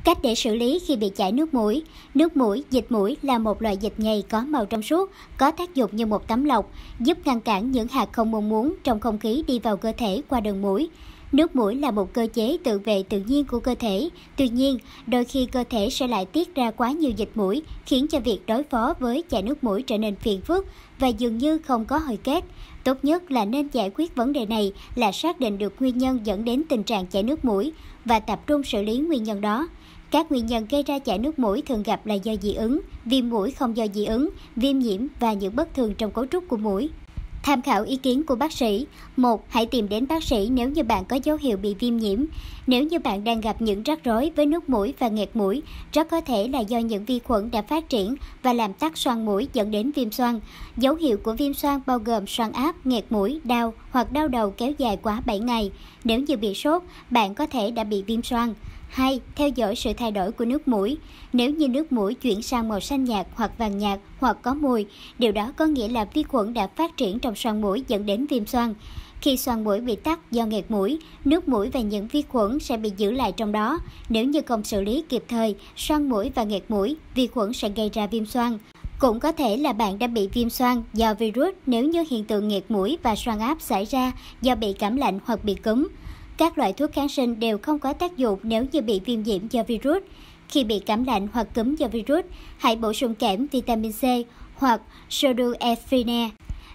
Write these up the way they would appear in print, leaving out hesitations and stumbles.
Cách để xử lý khi bị chảy nước mũi. Nước mũi, dịch mũi là một loại dịch nhầy có màu trong suốt, có tác dụng như một tấm lọc, giúp ngăn cản những hạt không mong muốn trong không khí đi vào cơ thể qua đường mũi. Nước mũi là một cơ chế tự vệ tự nhiên của cơ thể. Tuy nhiên, đôi khi cơ thể sẽ lại tiết ra quá nhiều dịch mũi, khiến cho việc đối phó với chảy nước mũi trở nên phiền phức và dường như không có hồi kết. Tốt nhất là nên giải quyết vấn đề này là xác định được nguyên nhân dẫn đến tình trạng chảy nước mũi và tập trung xử lý nguyên nhân đó. Các nguyên nhân gây ra chảy nước mũi thường gặp là do dị ứng, viêm mũi không do dị ứng, viêm nhiễm và những bất thường trong cấu trúc của mũi. Tham khảo ý kiến của bác sĩ. 1. Hãy tìm đến bác sĩ nếu như bạn có dấu hiệu bị viêm nhiễm. Nếu như bạn đang gặp những rắc rối với nước mũi và nghẹt mũi, rất có thể là do những vi khuẩn đã phát triển và làm tắc xoang mũi dẫn đến viêm xoang. Dấu hiệu của viêm xoang bao gồm xoang áp, nghẹt mũi, đau hoặc đau đầu kéo dài quá 7 ngày. Nếu như bị sốt, bạn có thể đã bị viêm xoang. 2. Theo dõi sự thay đổi của nước mũi. Nếu như nước mũi chuyển sang màu xanh nhạt hoặc vàng nhạt hoặc có mùi, điều đó có nghĩa là vi khuẩn đã phát triển trong xoang mũi dẫn đến viêm xoang. Khi xoang mũi bị tắc do nghẹt mũi, nước mũi và những vi khuẩn sẽ bị giữ lại trong đó. Nếu như không xử lý kịp thời, xoang mũi và nghẹt mũi, vi khuẩn sẽ gây ra viêm xoang. Cũng có thể là bạn đã bị viêm xoang do virus nếu như hiện tượng nghẹt mũi và xoang áp xảy ra do bị cảm lạnh hoặc bị cúm. Các loại thuốc kháng sinh đều không có tác dụng nếu như bị viêm nhiễm do virus. Khi bị cảm lạnh hoặc cúm do virus, hãy bổ sung kẽm, vitamin C hoặc pseudoephedrine.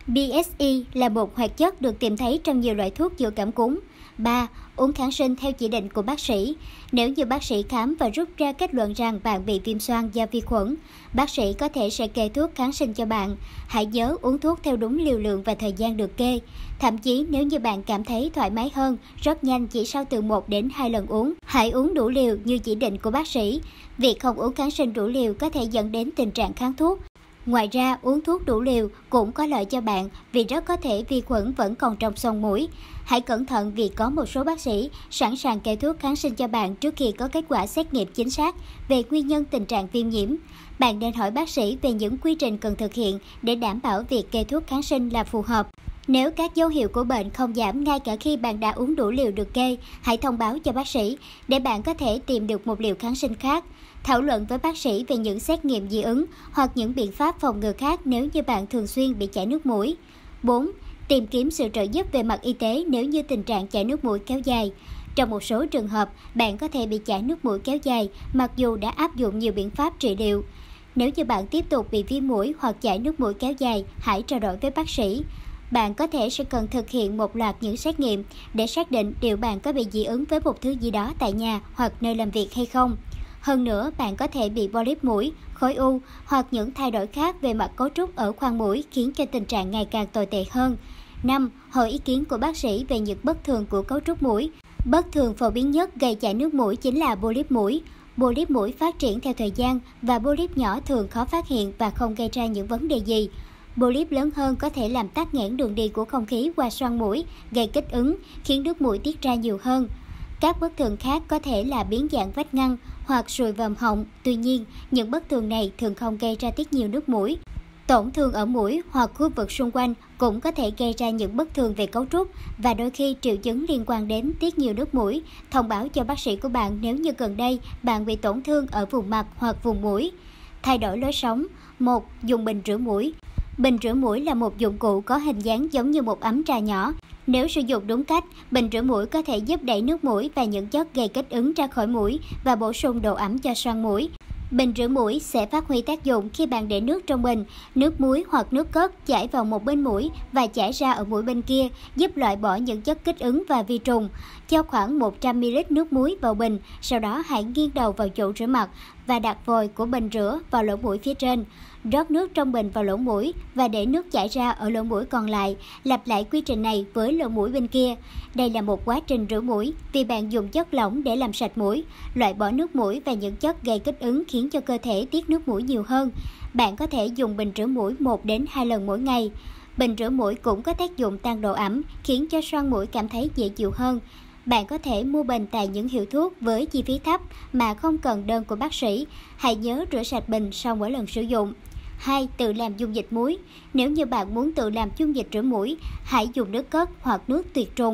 BSE là một hoạt chất được tìm thấy trong nhiều loại thuốc chữa cảm cúm. 3. Uống kháng sinh theo chỉ định của bác sĩ. Nếu như bác sĩ khám và rút ra kết luận rằng bạn bị viêm xoang do vi khuẩn, bác sĩ có thể sẽ kê thuốc kháng sinh cho bạn. Hãy nhớ uống thuốc theo đúng liều lượng và thời gian được kê. Thậm chí nếu như bạn cảm thấy thoải mái hơn, rất nhanh chỉ sau từ 1 đến 2 lần uống. Hãy uống đủ liều như chỉ định của bác sĩ. Việc không uống kháng sinh đủ liều có thể dẫn đến tình trạng kháng thuốc. Ngoài ra, uống thuốc đủ liều cũng có lợi cho bạn vì rất có thể vi khuẩn vẫn còn trong xoang mũi. Hãy cẩn thận vì có một số bác sĩ sẵn sàng kê thuốc kháng sinh cho bạn trước khi có kết quả xét nghiệm chính xác về nguyên nhân tình trạng viêm nhiễm. Bạn nên hỏi bác sĩ về những quy trình cần thực hiện để đảm bảo việc kê thuốc kháng sinh là phù hợp. Nếu các dấu hiệu của bệnh không giảm ngay cả khi bạn đã uống đủ liều được kê, hãy thông báo cho bác sĩ để bạn có thể tìm được một liều kháng sinh khác. Thảo luận với bác sĩ về những xét nghiệm dị ứng hoặc những biện pháp phòng ngừa khác nếu như bạn thường xuyên bị chảy nước mũi. 4. Tìm kiếm sự trợ giúp về mặt y tế nếu như tình trạng chảy nước mũi kéo dài. Trong một số trường hợp, bạn có thể bị chảy nước mũi kéo dài mặc dù đã áp dụng nhiều biện pháp trị liệu. Nếu như bạn tiếp tục bị viêm mũi hoặc chảy nước mũi kéo dài, hãy trao đổi với bác sĩ. Bạn có thể sẽ cần thực hiện một loạt những xét nghiệm để xác định liệu bạn có bị dị ứng với một thứ gì đó tại nhà hoặc nơi làm việc hay không. Hơn nữa, bạn có thể bị polyp mũi, khối u hoặc những thay đổi khác về mặt cấu trúc ở khoang mũi khiến cho tình trạng ngày càng tồi tệ hơn. 5. Hỏi ý kiến của bác sĩ về những bất thường của cấu trúc mũi. Bất thường phổ biến nhất gây chảy nước mũi chính là polyp mũi. Polyp mũi phát triển theo thời gian và polyp nhỏ thường khó phát hiện và không gây ra những vấn đề gì. Polyp lớn hơn có thể làm tắc nghẽn đường đi của không khí qua xoang mũi, gây kích ứng, khiến nước mũi tiết ra nhiều hơn. Các bất thường khác có thể là biến dạng vách ngăn hoặc sùi vòm họng. Tuy nhiên, những bất thường này thường không gây ra tiết nhiều nước mũi. Tổn thương ở mũi hoặc khu vực xung quanh cũng có thể gây ra những bất thường về cấu trúc và đôi khi triệu chứng liên quan đến tiết nhiều nước mũi. Thông báo cho bác sĩ của bạn nếu như gần đây bạn bị tổn thương ở vùng mặt hoặc vùng mũi. Thay đổi lối sống. 1. Dùng bình rửa mũi. Bình rửa mũi là một dụng cụ có hình dáng giống như một ấm trà nhỏ. Nếu sử dụng đúng cách, bình rửa mũi có thể giúp đẩy nước mũi và những chất gây kích ứng ra khỏi mũi và bổ sung độ ẩm cho xoang mũi. Bình rửa mũi sẽ phát huy tác dụng khi bạn để nước trong bình, nước muối hoặc nước cốt chảy vào một bên mũi và chảy ra ở mũi bên kia, giúp loại bỏ những chất kích ứng và vi trùng. Cho khoảng 100ml nước muối vào bình, sau đó hãy nghiêng đầu vào chỗ rửa mặt và đặt vòi của bình rửa vào lỗ mũi phía trên. Rót nước trong bình vào lỗ mũi và để nước chảy ra ở lỗ mũi còn lại. Lặp lại quy trình này với lỗ mũi bên kia. Đây là một quá trình rửa mũi vì bạn dùng chất lỏng để làm sạch mũi, loại bỏ nước mũi và những chất gây kích ứng khiến cho cơ thể tiết nước mũi nhiều hơn. Bạn có thể dùng bình rửa mũi 1 đến 2 lần mỗi ngày. Bình rửa mũi cũng có tác dụng tăng độ ẩm, khiến cho xoang mũi cảm thấy dễ chịu hơn. Bạn có thể mua bình tại những hiệu thuốc với chi phí thấp mà không cần đơn của bác sĩ. Hãy nhớ rửa sạch bình sau mỗi lần sử dụng. 2. Tự làm dung dịch muối. Nếu như bạn muốn tự làm dung dịch rửa mũi, hãy dùng nước cốt hoặc nước tuyệt trùng.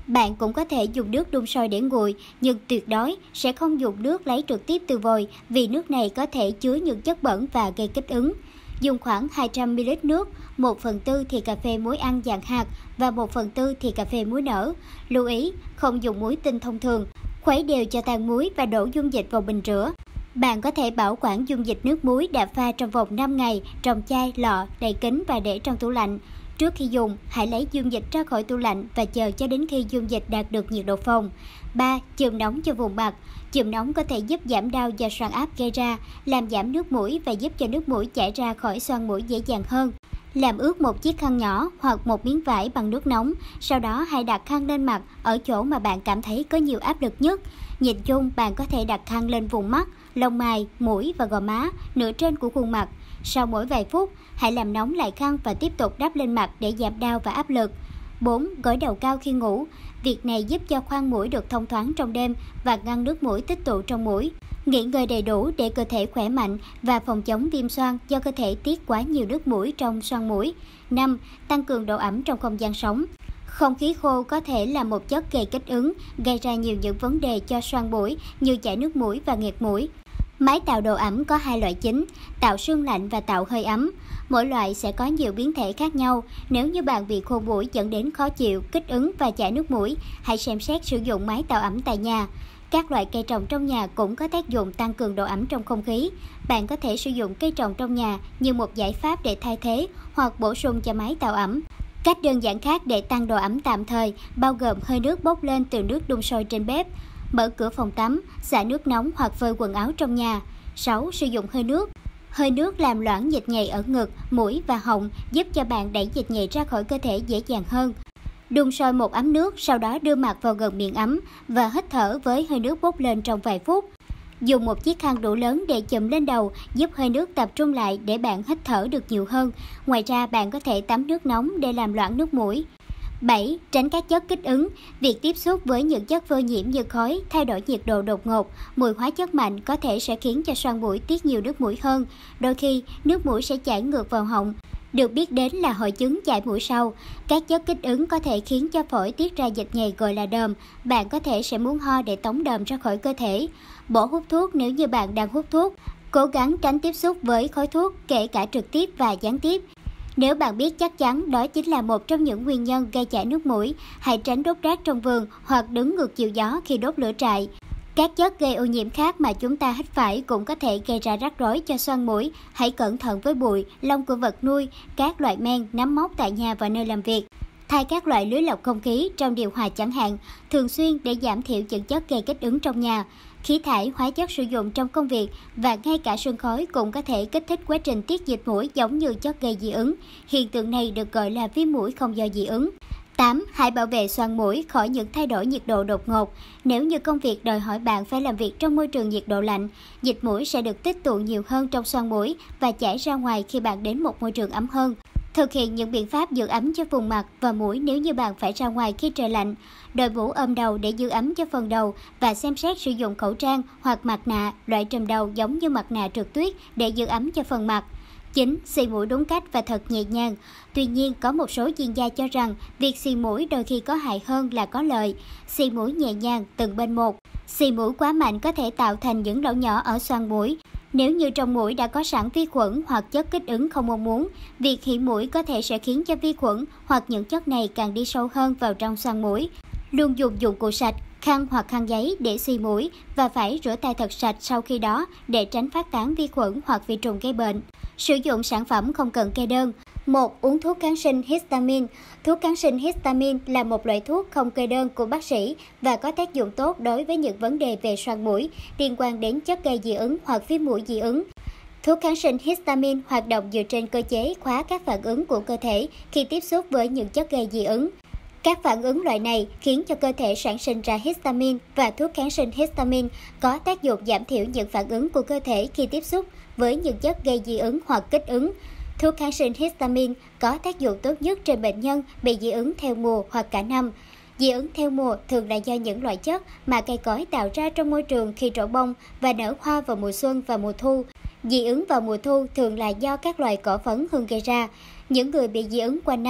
Bạn cũng có thể dùng nước đun sôi để nguội, nhưng tuyệt đối sẽ không dùng nước lấy trực tiếp từ vòi vì nước này có thể chứa những chất bẩn và gây kích ứng. Dùng khoảng 200ml nước, 1/4 thìa cà phê muối ăn dạng hạt và 1/4 thìa cà phê muối nở. Lưu ý, không dùng muối tinh thông thường. Khuấy đều cho tan muối và đổ dung dịch vào bình rửa. Bạn có thể bảo quản dung dịch nước muối đã pha trong vòng 5 ngày trong chai, lọ, đầy kín và để trong tủ lạnh. Trước khi dùng, hãy lấy dung dịch ra khỏi tủ lạnh và chờ cho đến khi dung dịch đạt được nhiệt độ phòng. 3. Chườm nóng cho vùng mặt. Chườm nóng có thể giúp giảm đau do xoang áp gây ra, làm giảm nước mũi và giúp cho nước mũi chảy ra khỏi xoang mũi dễ dàng hơn. Làm ướt một chiếc khăn nhỏ hoặc một miếng vải bằng nước nóng, sau đó hãy đặt khăn lên mặt ở chỗ mà bạn cảm thấy có nhiều áp lực nhất. Nhìn chung, bạn có thể đặt khăn lên vùng mắt, lông mày, mũi và gò má, nửa trên của khuôn mặt. Sau mỗi vài phút, hãy làm nóng lại khăn và tiếp tục đắp lên mặt để giảm đau và áp lực. 4. Gối đầu cao khi ngủ. Việc này giúp cho khoang mũi được thông thoáng trong đêm và ngăn nước mũi tích tụ trong mũi. Nghỉ ngơi đầy đủ để cơ thể khỏe mạnh và phòng chống viêm xoang do cơ thể tiết quá nhiều nước mũi trong xoang mũi. 5. Tăng cường độ ẩm trong không gian sống. Không khí khô có thể là một chất gây kích ứng, gây ra nhiều những vấn đề cho xoang mũi như chảy nước mũi và nghẹt mũi. Máy tạo độ ẩm có 2 loại chính, tạo sương lạnh và tạo hơi ấm. Mỗi loại sẽ có nhiều biến thể khác nhau. Nếu như bạn bị khô mũi dẫn đến khó chịu, kích ứng và chảy nước mũi, hãy xem xét sử dụng máy tạo ẩm tại nhà. Các loại cây trồng trong nhà cũng có tác dụng tăng cường độ ẩm trong không khí. Bạn có thể sử dụng cây trồng trong nhà như một giải pháp để thay thế hoặc bổ sung cho máy tạo ẩm. Cách đơn giản khác để tăng độ ẩm tạm thời bao gồm hơi nước bốc lên từ nước đun sôi trên bếp, mở cửa phòng tắm, xả nước nóng hoặc phơi quần áo trong nhà. 6. Sử dụng hơi nước. Hơi nước làm loãng dịch nhầy ở ngực, mũi và họng, giúp cho bạn đẩy dịch nhầy ra khỏi cơ thể dễ dàng hơn. Đun sôi một ấm nước, sau đó đưa mặt vào gần miệng ấm và hít thở với hơi nước bốc lên trong vài phút. Dùng một chiếc khăn đủ lớn để chùm lên đầu, giúp hơi nước tập trung lại để bạn hít thở được nhiều hơn. Ngoài ra, bạn có thể tắm nước nóng để làm loãng nước mũi. 7. Tránh các chất kích ứng. Việc tiếp xúc với những chất phơi nhiễm như khói, thay đổi nhiệt độ đột ngột, mùi hóa chất mạnh có thể sẽ khiến cho xoang mũi tiết nhiều nước mũi hơn. Đôi khi, nước mũi sẽ chảy ngược vào họng, được biết đến là hội chứng chảy mũi sau. Các chất kích ứng có thể khiến cho phổi tiết ra dịch nhầy gọi là đờm. Bạn có thể sẽ muốn ho để tống đờm ra khỏi cơ thể. Bỏ hút thuốc nếu như bạn đang hút thuốc. Cố gắng tránh tiếp xúc với khói thuốc, kể cả trực tiếp và gián tiếp. Nếu bạn biết chắc chắn đó chính là một trong những nguyên nhân gây chảy nước mũi, hãy tránh đốt rác trong vườn hoặc đứng ngược chiều gió khi đốt lửa trại. Các chất gây ô nhiễm khác mà chúng ta hít phải cũng có thể gây ra rắc rối cho xoang mũi. Hãy cẩn thận với bụi, lông của vật nuôi, các loại men, nấm mốc tại nhà và nơi làm việc. Thay các loại lưới lọc không khí trong điều hòa chẳng hạn, thường xuyên để giảm thiểu những chất gây kích ứng trong nhà. Khí thải, hóa chất sử dụng trong công việc và ngay cả sương khói cũng có thể kích thích quá trình tiết dịch mũi giống như chất gây dị ứng. Hiện tượng này được gọi là viêm mũi không do dị ứng. 8. Hãy bảo vệ xoang mũi khỏi những thay đổi nhiệt độ đột ngột. Nếu như công việc đòi hỏi bạn phải làm việc trong môi trường nhiệt độ lạnh, dịch mũi sẽ được tích tụ nhiều hơn trong xoang mũi và chảy ra ngoài khi bạn đến một môi trường ấm hơn. Thực hiện những biện pháp giữ ấm cho vùng mặt và mũi nếu như bạn phải ra ngoài khi trời lạnh. Đội mũ ôm đầu để giữ ấm cho phần đầu và xem xét sử dụng khẩu trang hoặc mặt nạ loại trùm đầu giống như mặt nạ trượt tuyết để giữ ấm cho phần mặt. 9. Xì mũi đúng cách và thật nhẹ nhàng. Tuy nhiên, có một số chuyên gia cho rằng việc xì mũi đôi khi có hại hơn là có lợi. Xì mũi nhẹ nhàng từng bên một. Xì mũi quá mạnh có thể tạo thành những lỗ nhỏ ở xoang mũi. Nếu như trong mũi đã có sẵn vi khuẩn hoặc chất kích ứng không mong muốn, việc hỉ mũi có thể sẽ khiến cho vi khuẩn hoặc những chất này càng đi sâu hơn vào trong xoang mũi. Luôn dùng dụng cụ sạch, khăn hoặc khăn giấy để xì mũi và phải rửa tay thật sạch sau khi đó để tránh phát tán vi khuẩn hoặc vi trùng gây bệnh. Sử dụng sản phẩm không cần kê đơn. 1. Uống thuốc kháng sinh histamine. Thuốc kháng sinh histamine là một loại thuốc không kê đơn của bác sĩ và có tác dụng tốt đối với những vấn đề về xoang mũi liên quan đến chất gây dị ứng hoặc viêm mũi dị ứng. Thuốc kháng sinh histamine hoạt động dựa trên cơ chế khóa các phản ứng của cơ thể khi tiếp xúc với những chất gây dị ứng. Các phản ứng loại này khiến cho cơ thể sản sinh ra histamine và thuốc kháng sinh histamine có tác dụng giảm thiểu những phản ứng của cơ thể khi tiếp xúc với những chất gây dị ứng hoặc kích ứng. Thuốc kháng sinh histamine có tác dụng tốt nhất trên bệnh nhân bị dị ứng theo mùa hoặc cả năm. Dị ứng theo mùa thường là do những loại chất mà cây cối tạo ra trong môi trường khi trổ bông và nở hoa vào mùa xuân và mùa thu. Dị ứng vào mùa thu thường là do các loài cỏ phấn hương gây ra. Những người bị dị ứng quanh năm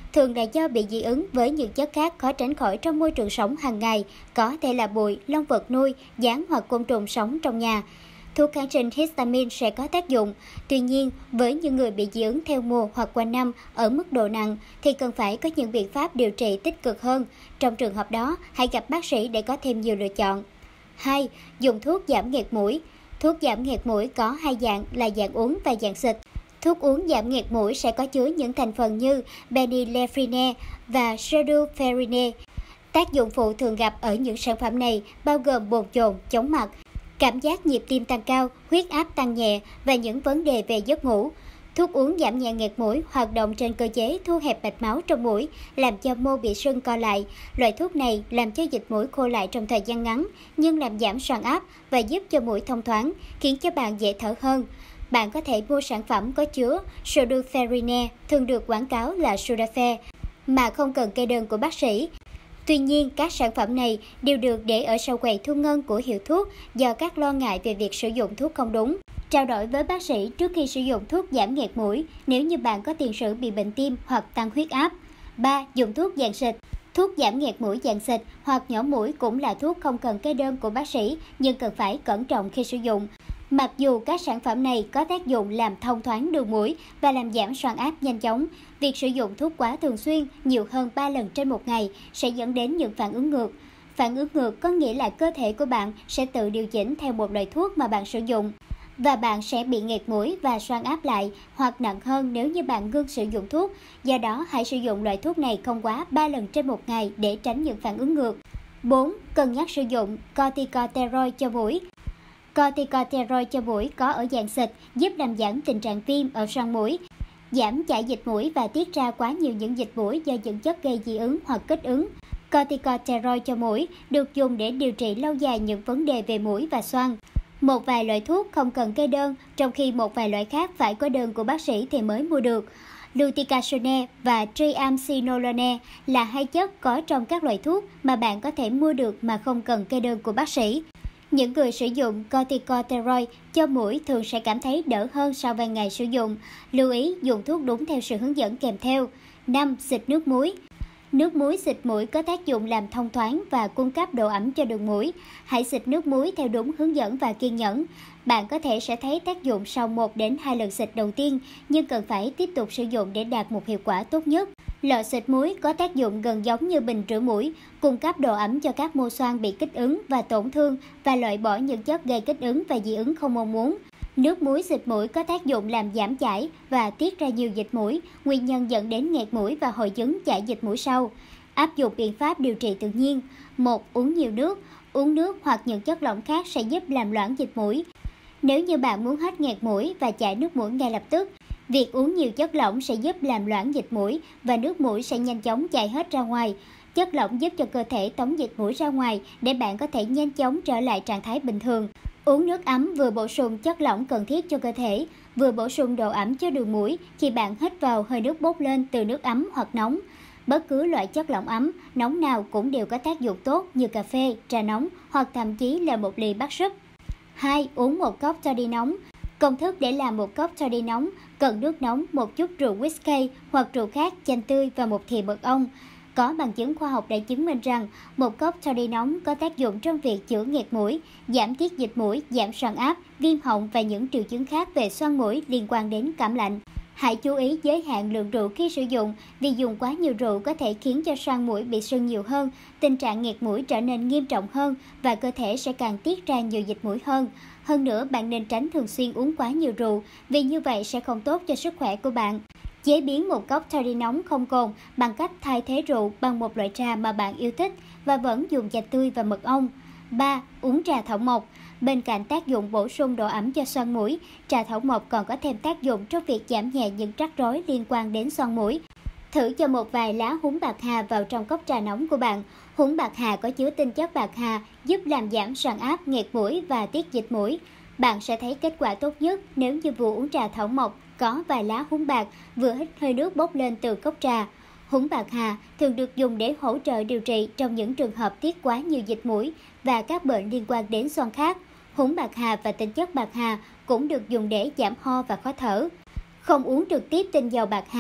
thường là do bị dị ứng với những chất khác khó tránh khỏi trong môi trường sống hàng ngày, có thể là bụi, long vật nuôi, gián hoặc côn trùng sống trong nhà. Thuốc kháng sinh histamine sẽ có tác dụng. Tuy nhiên, với những người bị dị ứng theo mùa hoặc quanh năm ở mức độ nặng thì cần phải có những biện pháp điều trị tích cực hơn. Trong trường hợp đó, hãy gặp bác sĩ để có thêm nhiều lựa chọn. 2. Dùng thuốc giảm nghẹt mũi. Thuốc giảm nghẹt mũi có hai dạng là dạng uống và dạng xịt. Thuốc uống giảm nghẹt mũi sẽ có chứa những thành phần như phenylephrine và sulforafine. Tác dụng phụ thường gặp ở những sản phẩm này bao gồm bồn chồn, chóng mặt, cảm giác nhịp tim tăng cao, huyết áp tăng nhẹ và những vấn đề về giấc ngủ. Thuốc uống giảm nhẹ nghẹt mũi hoạt động trên cơ chế thu hẹp mạch máu trong mũi, làm cho mô bị sưng co lại. Loại thuốc này làm cho dịch mũi khô lại trong thời gian ngắn, nhưng làm giảm xoang áp và giúp cho mũi thông thoáng, khiến cho bạn dễ thở hơn. Bạn có thể mua sản phẩm có chứa sulforafine, thường được quảng cáo là Sudafed, mà không cần kê đơn của bác sĩ. Tuy nhiên, các sản phẩm này đều được để ở sau quầy thu ngân của hiệu thuốc do các lo ngại về việc sử dụng thuốc không đúng. Trao đổi với bác sĩ trước khi sử dụng thuốc giảm nghẹt mũi nếu như bạn có tiền sử bị bệnh tim hoặc tăng huyết áp. 3. Dùng thuốc dạng xịt. Thuốc giảm nghẹt mũi dạng xịt hoặc nhỏ mũi cũng là thuốc không cần kê đơn của bác sĩ nhưng cần phải cẩn trọng khi sử dụng. Mặc dù các sản phẩm này có tác dụng làm thông thoáng đường mũi và làm giảm xoang áp nhanh chóng, việc sử dụng thuốc quá thường xuyên, nhiều hơn 3 lần trên một ngày sẽ dẫn đến những phản ứng ngược. Phản ứng ngược có nghĩa là cơ thể của bạn sẽ tự điều chỉnh theo một loại thuốc mà bạn sử dụng, và bạn sẽ bị nghẹt mũi và xoang áp lại, hoặc nặng hơn nếu như bạn ngưng sử dụng thuốc. Do đó, hãy sử dụng loại thuốc này không quá 3 lần trên một ngày để tránh những phản ứng ngược. 4. Cân nhắc sử dụng corticosteroid cho mũi. Corticosteroid cho mũi có ở dạng xịt giúp làm giảm tình trạng viêm ở xoang mũi, giảm chảy dịch mũi và tiết ra quá nhiều những dịch mũi do những chất gây dị ứng hoặc kích ứng. Corticosteroid cho mũi được dùng để điều trị lâu dài những vấn đề về mũi và xoang. Một vài loại thuốc không cần kê đơn, trong khi một vài loại khác phải có đơn của bác sĩ thì mới mua được. Fluticasone và triamcinolone là hai chất có trong các loại thuốc mà bạn có thể mua được mà không cần kê đơn của bác sĩ. Những người sử dụng corticosteroid cho mũi thường sẽ cảm thấy đỡ hơn sau vài ngày sử dụng. Lưu ý dùng thuốc đúng theo sự hướng dẫn kèm theo. 5. Xịt nước muối. Nước muối xịt mũi có tác dụng làm thông thoáng và cung cấp độ ẩm cho đường mũi. Hãy xịt nước muối theo đúng hướng dẫn và kiên nhẫn. Bạn có thể sẽ thấy tác dụng sau 1 đến 2 lần xịt đầu tiên, nhưng cần phải tiếp tục sử dụng để đạt một hiệu quả tốt nhất. Lọ xịt muối có tác dụng gần giống như bình rửa mũi, cung cấp độ ẩm cho các mô xoang bị kích ứng và tổn thương và loại bỏ những chất gây kích ứng và dị ứng không mong muốn. Nước muối xịt mũi có tác dụng làm giảm chảy và tiết ra nhiều dịch mũi, nguyên nhân dẫn đến nghẹt mũi và hội chứng chảy dịch mũi sau. Áp dụng biện pháp điều trị tự nhiên. 1. Uống nhiều nước. Uống nước hoặc những chất lỏng khác sẽ giúp làm loãng dịch mũi. Nếu như bạn muốn hết nghẹt mũi và chảy nước mũi ngay lập tức, việc uống nhiều chất lỏng sẽ giúp làm loãng dịch mũi và nước mũi sẽ nhanh chóng chảy hết ra ngoài. Chất lỏng giúp cho cơ thể tống dịch mũi ra ngoài để bạn có thể nhanh chóng trở lại trạng thái bình thường. Uống nước ấm vừa bổ sung chất lỏng cần thiết cho cơ thể, vừa bổ sung độ ẩm cho đường mũi khi bạn hít vào hơi nước bốc lên từ nước ấm hoặc nóng. Bất cứ loại chất lỏng ấm, nóng nào cũng đều có tác dụng tốt như cà phê, trà nóng hoặc thậm chí là một ly bát súp. 2. Uống một cốc toddy nóng. Công thức để làm một cốc toddy nóng cần nước nóng, một chút rượu whisky hoặc rượu khác, chanh tươi và một thìa mật ong. Có bằng chứng khoa học đã chứng minh rằng một cốc toddy nóng có tác dụng trong việc chữa nghẹt mũi, giảm tiết dịch mũi, giảm xoang áp, viêm họng và những triệu chứng khác về xoang mũi liên quan đến cảm lạnh. Hãy chú ý giới hạn lượng rượu khi sử dụng, vì dùng quá nhiều rượu có thể khiến cho xoang mũi bị sưng nhiều hơn, tình trạng nghẹt mũi trở nên nghiêm trọng hơn và cơ thể sẽ càng tiết ra nhiều dịch mũi hơn. Hơn nữa, bạn nên tránh thường xuyên uống quá nhiều rượu, vì như vậy sẽ không tốt cho sức khỏe của bạn. Chế biến một cốc toddy nóng không cồn bằng cách thay thế rượu bằng một loại trà mà bạn yêu thích và vẫn dùng chanh tươi và mật ong. 3. Uống trà thảo mộc. Bên cạnh tác dụng bổ sung độ ẩm cho xoang mũi, trà thảo mộc còn có thêm tác dụng trong việc giảm nhẹ những rắc rối liên quan đến xoang mũi. Thử cho một vài lá húng bạc hà vào trong cốc trà nóng của bạn. Húng bạc hà có chứa tinh chất bạc hà, giúp làm giảm xoang áp, nghẹt mũi và tiết dịch mũi. Bạn sẽ thấy kết quả tốt nhất nếu như vừa uống trà thảo mộc có vài lá húng bạc, vừa hít hơi nước bốc lên từ cốc trà. Húng bạc hà thường được dùng để hỗ trợ điều trị trong những trường hợp tiết quá nhiều dịch mũi và các bệnh liên quan đến xoang khác. Húng bạc hà và tinh chất bạc hà cũng được dùng để giảm ho và khó thở. Không uống trực tiếp tinh dầu bạc hà,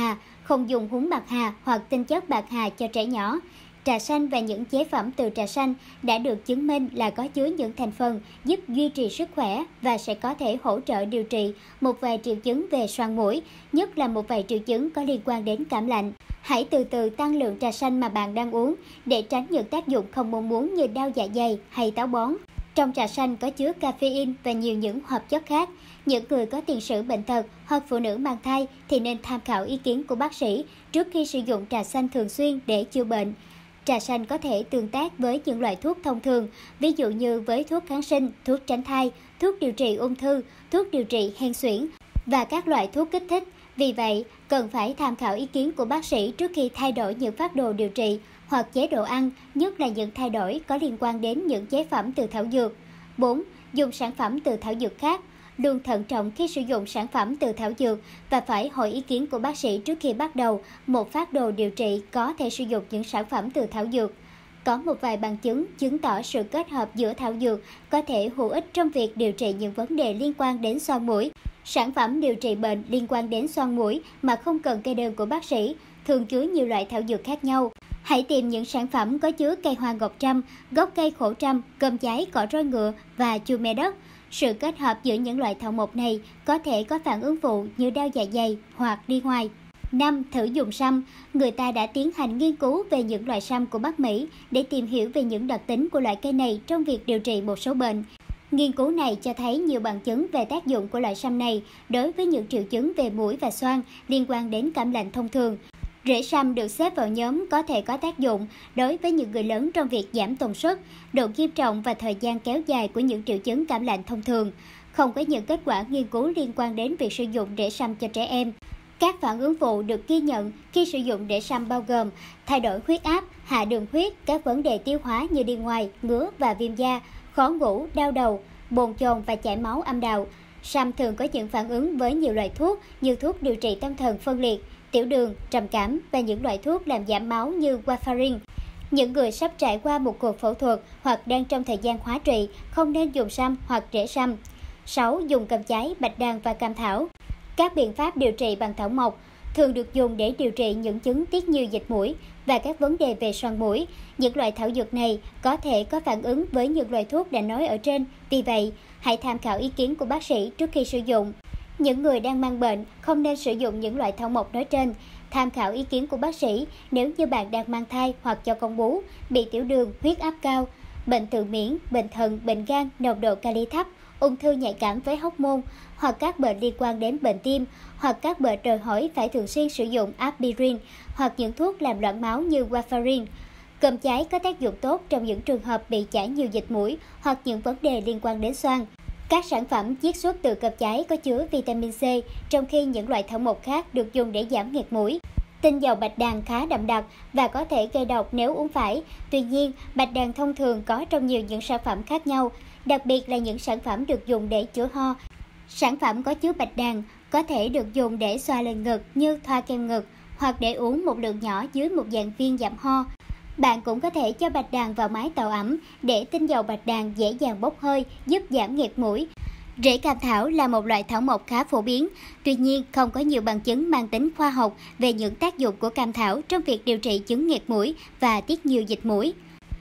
không dùng húng bạc hà hoặc tinh chất bạc hà cho trẻ nhỏ. Trà xanh và những chế phẩm từ trà xanh đã được chứng minh là có chứa những thành phần giúp duy trì sức khỏe và sẽ có thể hỗ trợ điều trị một vài triệu chứng về xoang mũi, nhất là một vài triệu chứng có liên quan đến cảm lạnh. Hãy từ từ tăng lượng trà xanh mà bạn đang uống để tránh những tác dụng không mong muốn như đau dạ dày hay táo bón. Trong trà xanh có chứa caffeine và nhiều những hợp chất khác. Những người có tiền sử bệnh tật hoặc phụ nữ mang thai thì nên tham khảo ý kiến của bác sĩ trước khi sử dụng trà xanh thường xuyên để chữa bệnh. Trà xanh có thể tương tác với những loại thuốc thông thường, ví dụ như với thuốc kháng sinh, thuốc tránh thai, thuốc điều trị ung thư, thuốc điều trị hen suyễn và các loại thuốc kích thích. Vì vậy, cần phải tham khảo ý kiến của bác sĩ trước khi thay đổi những phác đồ điều trị hoặc chế độ ăn, nhất là những thay đổi có liên quan đến những chế phẩm từ thảo dược. 4. Dùng sản phẩm từ thảo dược khác. Luôn thận trọng khi sử dụng sản phẩm từ thảo dược và phải hỏi ý kiến của bác sĩ trước khi bắt đầu một phác đồ điều trị có thể sử dụng những sản phẩm từ thảo dược. Có một vài bằng chứng chứng tỏ sự kết hợp giữa thảo dược có thể hữu ích trong việc điều trị những vấn đề liên quan đến xoang mũi. Sản phẩm điều trị bệnh liên quan đến xoang mũi mà không cần kê đơn của bác sĩ thường chứa nhiều loại thảo dược khác nhau. Hãy tìm những sản phẩm có chứa cây hoa ngọc trăm, gốc cây khổ trăm, cơm cháy, cỏ roi ngựa và chu me đất. Sự kết hợp giữa những loại thảo mộc này có thể có phản ứng phụ như đau dạ dày hoặc đi hoài. 5. Thử dùng sâm. Người ta đã tiến hành nghiên cứu về những loại sâm của Bắc Mỹ để tìm hiểu về những đặc tính của loại cây này trong việc điều trị một số bệnh. Nghiên cứu này cho thấy nhiều bằng chứng về tác dụng của loại sâm này đối với những triệu chứng về mũi và xoang liên quan đến cảm lạnh thông thường. Rễ sâm được xếp vào nhóm có thể có tác dụng đối với những người lớn trong việc giảm tần suất, độ nghiêm trọng và thời gian kéo dài của những triệu chứng cảm lạnh thông thường. Không có những kết quả nghiên cứu liên quan đến việc sử dụng rễ sâm cho trẻ em. Các phản ứng phụ được ghi nhận khi sử dụng rễ sâm bao gồm thay đổi huyết áp, hạ đường huyết, các vấn đề tiêu hóa như đi ngoài, ngứa và viêm da, khó ngủ, đau đầu, bồn chồn và chảy máu âm đạo. Sâm thường có những phản ứng với nhiều loại thuốc như thuốc điều trị tâm thần phân liệt, tiểu đường, trầm cảm và những loại thuốc làm giảm máu như warfarin. Những người sắp trải qua một cuộc phẫu thuật hoặc đang trong thời gian hóa trị không nên dùng sâm hoặc rễ sâm. 6. Dùng cơm cháy, bạch đàn và cam thảo. Các biện pháp điều trị bằng thảo mộc thường được dùng để điều trị những chứng tiết như dịch mũi và các vấn đề về xoang mũi. Những loại thảo dược này có thể có phản ứng với những loại thuốc đã nói ở trên, vì vậy hãy tham khảo ý kiến của bác sĩ trước khi sử dụng. Những người đang mang bệnh không nên sử dụng những loại thảo mộc nói trên. Tham khảo ý kiến của bác sĩ nếu như bạn đang mang thai hoặc cho con bú, bị tiểu đường, huyết áp cao, bệnh tự miễn, bệnh thận, bệnh gan, nồng độ kali thấp, ung thư nhạy cảm với hormone hoặc các bệnh liên quan đến bệnh tim hoặc các bệnh đòi hỏi phải thường xuyên sử dụng aspirin hoặc những thuốc làm loãng máu như warfarin. Cơm cháy có tác dụng tốt trong những trường hợp bị chảy nhiều dịch mũi hoặc những vấn đề liên quan đến xoang. Các sản phẩm chiết xuất từ cơm cháy có chứa vitamin C, trong khi những loại thảo mộc khác được dùng để giảm nghẹt mũi. Tinh dầu bạch đàn khá đậm đặc và có thể gây độc nếu uống phải. Tuy nhiên, bạch đàn thông thường có trong nhiều những sản phẩm khác nhau, đặc biệt là những sản phẩm được dùng để chữa ho. Sản phẩm có chứa bạch đàn có thể được dùng để xoa lên ngực như thoa kem ngực hoặc để uống một lượng nhỏ dưới một dạng viên giảm ho. Bạn cũng có thể cho bạch đàn vào máy tạo ẩm để tinh dầu bạch đàn dễ dàng bốc hơi, giúp giảm nghẹt mũi. Rễ cam thảo là một loại thảo mộc khá phổ biến, tuy nhiên không có nhiều bằng chứng mang tính khoa học về những tác dụng của cam thảo trong việc điều trị chứng nghẹt mũi và tiết nhiều dịch mũi.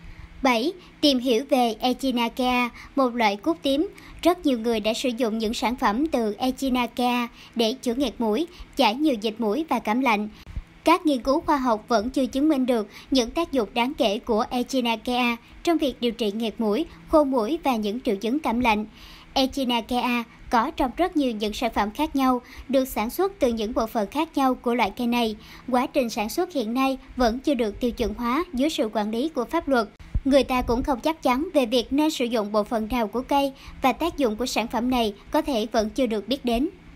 7. Tìm hiểu về Echinacea, một loại cúc tím. Rất nhiều người đã sử dụng những sản phẩm từ Echinacea để chữa nghẹt mũi, chảy nhiều dịch mũi và cảm lạnh. Các nghiên cứu khoa học vẫn chưa chứng minh được những tác dụng đáng kể của Echinacea trong việc điều trị nghẹt mũi, khô mũi và những triệu chứng cảm lạnh. Echinacea có trong rất nhiều những sản phẩm khác nhau, được sản xuất từ những bộ phận khác nhau của loại cây này. Quá trình sản xuất hiện nay vẫn chưa được tiêu chuẩn hóa dưới sự quản lý của pháp luật. Người ta cũng không chắc chắn về việc nên sử dụng bộ phận nào của cây và tác dụng của sản phẩm này có thể vẫn chưa được biết đến.